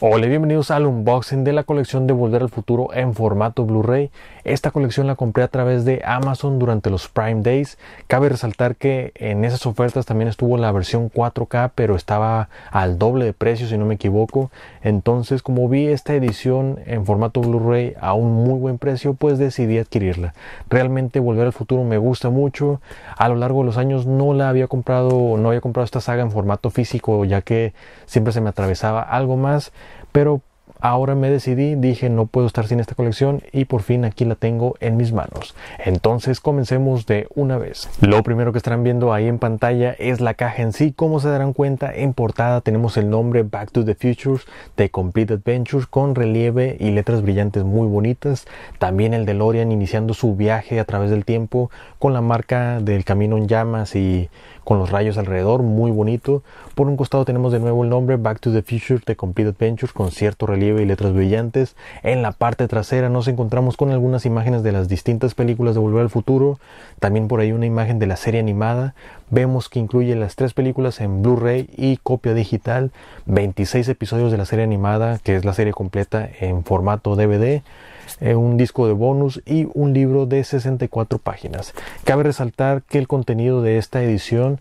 Hola y bienvenidos al unboxing de la colección de Volver al Futuro en formato Blu-ray. Esta colección la compré a través de Amazon durante los Prime Days. Cabe resaltar que en esas ofertas también estuvo la versión 4K, pero estaba al doble de precio si no me equivoco. Entonces, como vi esta edición en formato Blu-ray a un muy buen precio, pues decidí adquirirla. Realmente Volver al Futuro me gusta mucho. A lo largo de los años no había comprado esta saga en formato físico, ya que siempre se me atravesaba algo más. Pero ahora me decidí, dije no puedo estar sin esta colección y por fin aquí la tengo en mis manos. Entonces comencemos de una vez. Lo primero que estarán viendo ahí en pantalla es la caja en sí. Como se darán cuenta, en portada tenemos el nombre Back to the Future The Complete Adventures con relieve y letras brillantes muy bonitas. También el DeLorean iniciando su viaje a través del tiempo con la marca del camino en llamas y con los rayos alrededor, muy bonito. Por un costado tenemos de nuevo el nombre Back to the Future The Complete Adventures con cierto relieve y letras brillantes. En la parte trasera nos encontramos con algunas imágenes de las distintas películas de Volver al Futuro. También por ahí una imagen de la serie animada. Vemos que incluye las 3 películas en Blu-ray y copia digital, 26 episodios de la serie animada, que es la serie completa en formato DVD, un disco de bonus y un libro de 64 páginas. Cabe resaltar que el contenido de esta edición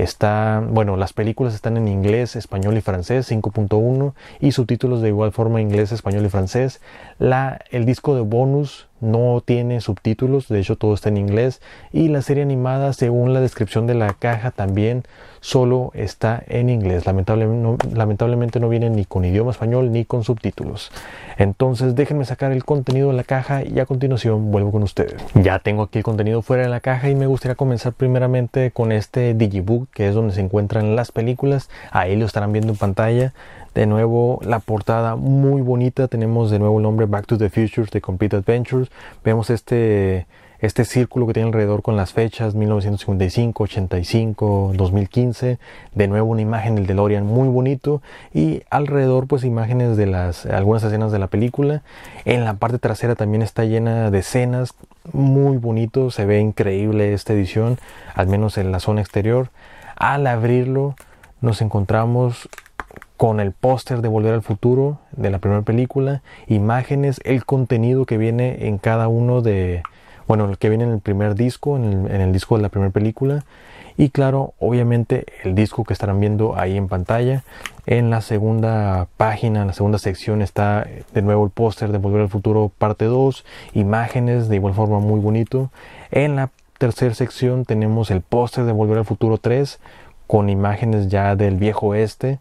las películas están en inglés, español y francés 5.1 y subtítulos de igual forma inglés, español y francés. El disco de bonus no tiene subtítulos, de hecho todo está en inglés, y la serie animada, según la descripción de la caja, también solo está en inglés. Lamentablemente no viene ni con idioma español ni con subtítulos. Entonces déjenme sacar el contenido de la caja y a continuación vuelvo con ustedes. Ya tengo aquí el contenido fuera de la caja y me gustaría comenzar primeramente con este Digibook, que es donde se encuentran las películas. Ahí lo estarán viendo en pantalla. De nuevo la portada muy bonita, tenemos de nuevo el nombre Back to the Future The Complete Adventures. Vemos este círculo que tiene alrededor con las fechas 1955, 85, 2015. De nuevo una imagen del DeLorean muy bonito y alrededor pues imágenes de algunas escenas de la película. En la parte trasera también está llena de escenas, muy bonito, se ve increíble esta edición, al menos en la zona exterior. Al abrirlo nos encontramos con el póster de Volver al Futuro de la primera película, imágenes, el contenido que viene en cada uno el que viene en el primer disco, en el disco de la primera película, y claro, obviamente el disco que estarán viendo ahí en pantalla. En la segunda página, en la segunda sección, está de nuevo el póster de Volver al Futuro parte 2, imágenes de igual forma muy bonito. En la tercera sección tenemos el póster de Volver al Futuro 3 con imágenes ya del viejo oeste.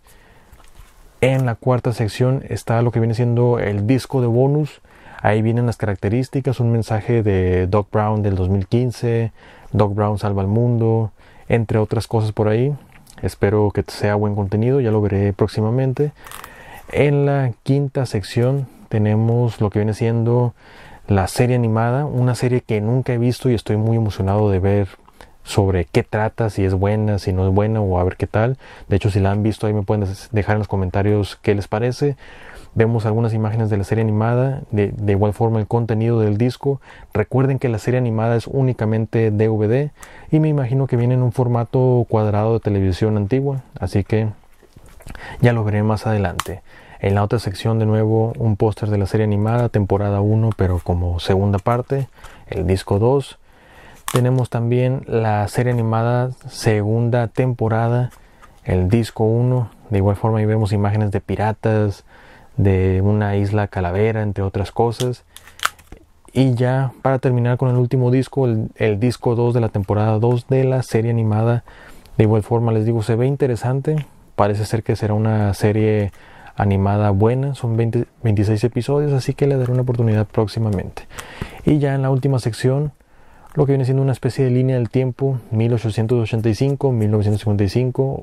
En la cuarta sección está lo que viene siendo el disco de bonus. Ahí vienen las características, un mensaje de Doc Brown del 2015, Doc Brown salva al mundo, entre otras cosas por ahí. Espero que sea buen contenido, ya lo veré próximamente. En la quinta sección tenemos lo que viene siendo la serie animada, una serie que nunca he visto y estoy muy emocionado de ver sobre qué trata, si es buena, si no es buena o a ver qué tal. De hecho, si la han visto ahí me pueden dejar en los comentarios qué les parece. Vemos algunas imágenes de la serie animada, de igual forma el contenido del disco. Recuerden que la serie animada es únicamente DVD y me imagino que viene en un formato cuadrado de televisión antigua, así que ya lo veré más adelante. En la otra sección de nuevo un póster de la serie animada, temporada 1 pero como segunda parte, el disco 2. Tenemos también la serie animada segunda temporada, el disco 1. De igual forma ahí vemos imágenes de piratas, de una isla calavera, entre otras cosas. Y ya para terminar con el último disco, el disco 2 de la temporada 2 de la serie animada. De igual forma les digo, se ve interesante. Parece ser que será una serie animada buena. Son 26 episodios, así que le daré una oportunidad próximamente. Y ya en la última sección, lo que viene siendo una especie de línea del tiempo, 1885, 1955,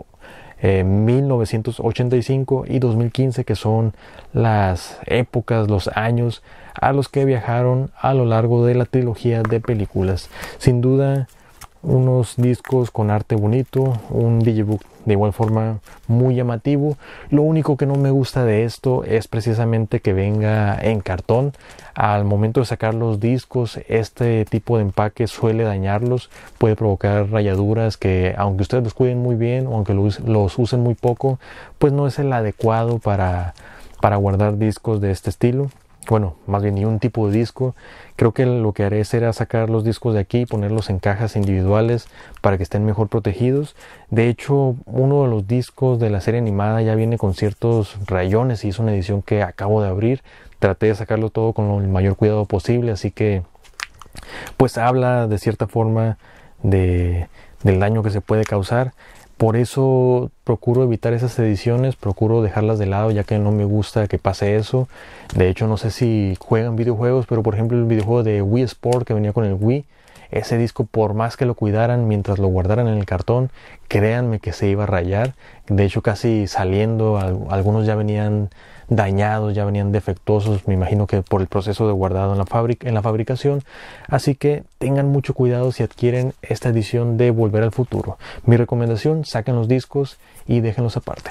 1985 y 2015, que son las épocas, los años a los que viajaron a lo largo de la trilogía de películas. Sin duda, unos discos con arte bonito, un digibook de igual forma muy llamativo. Lo único que no me gusta de esto es precisamente que venga en cartón. Al momento de sacar los discos, este tipo de empaque suele dañarlos, puede provocar rayaduras que, aunque ustedes los cuiden muy bien o aunque los usen muy poco, pues no es el adecuado para para guardar discos de este estilo. Bueno, más bien ni un tipo de disco. Creo que lo que haré será sacar los discos de aquí y ponerlos en cajas individuales para que estén mejor protegidos. De hecho, uno de los discos de la serie animada ya viene con ciertos rayones y es una edición que acabo de abrir. Traté de sacarlo todo con el mayor cuidado posible, así que pues habla de cierta forma del daño que se puede causar. Por eso procuro evitar esas ediciones, procuro dejarlas de lado ya que no me gusta que pase eso. De hecho, no sé si juegan videojuegos, pero por ejemplo el videojuego de Wii Sport que venía con el Wii, ese disco por más que lo cuidaran mientras lo guardaran en el cartón, créanme que se iba a rayar. De hecho, casi saliendo, algunos ya venían dañados, ya venían defectuosos, me imagino que por el proceso de guardado en la fabricación. Así que tengan mucho cuidado si adquieren esta edición de Volver al Futuro. Mi recomendación, saquen los discos y déjenlos aparte.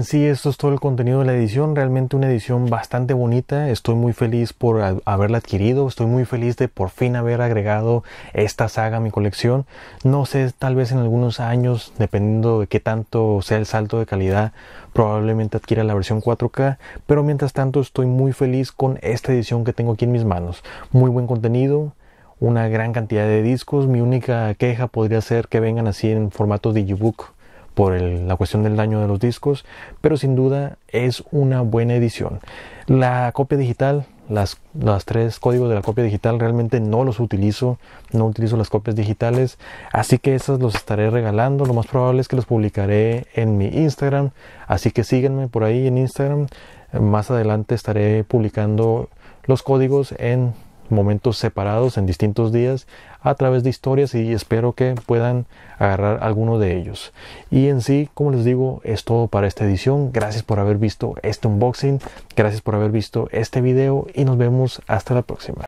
sí, esto es todo el contenido de la edición. Realmente una edición bastante bonita. Estoy muy feliz por haberla adquirido. Estoy muy feliz de por fin haber agregado esta saga a mi colección. No sé, tal vez en algunos años, dependiendo de qué tanto sea el salto de calidad, probablemente adquiera la versión 4K. Pero mientras tanto estoy muy feliz con esta edición que tengo aquí en mis manos. Muy buen contenido, una gran cantidad de discos. Mi única queja podría ser que vengan así en formato digibook por la cuestión del daño de los discos, pero sin duda es una buena edición. La copia digital, los 3 códigos de la copia digital realmente no los utilizo, no utilizo las copias digitales, así que esos los estaré regalando. Lo más probable es que los publicaré en mi Instagram, así que síganme por ahí en Instagram. Más adelante estaré publicando los códigos en momentos separados en distintos días a través de historias, y espero que puedan agarrar alguno de ellos. Y en sí, como les digo, es todo para esta edición. Gracias por haber visto este unboxing, gracias por haber visto este video y nos vemos hasta la próxima.